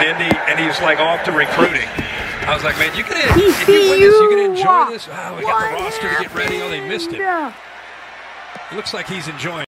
in Indy, and he's like off to recruiting. I was like, man, if you win this, you can enjoy this. Oh, we got the roster to get ready. Oh, they missed it. It looks like he's enjoying.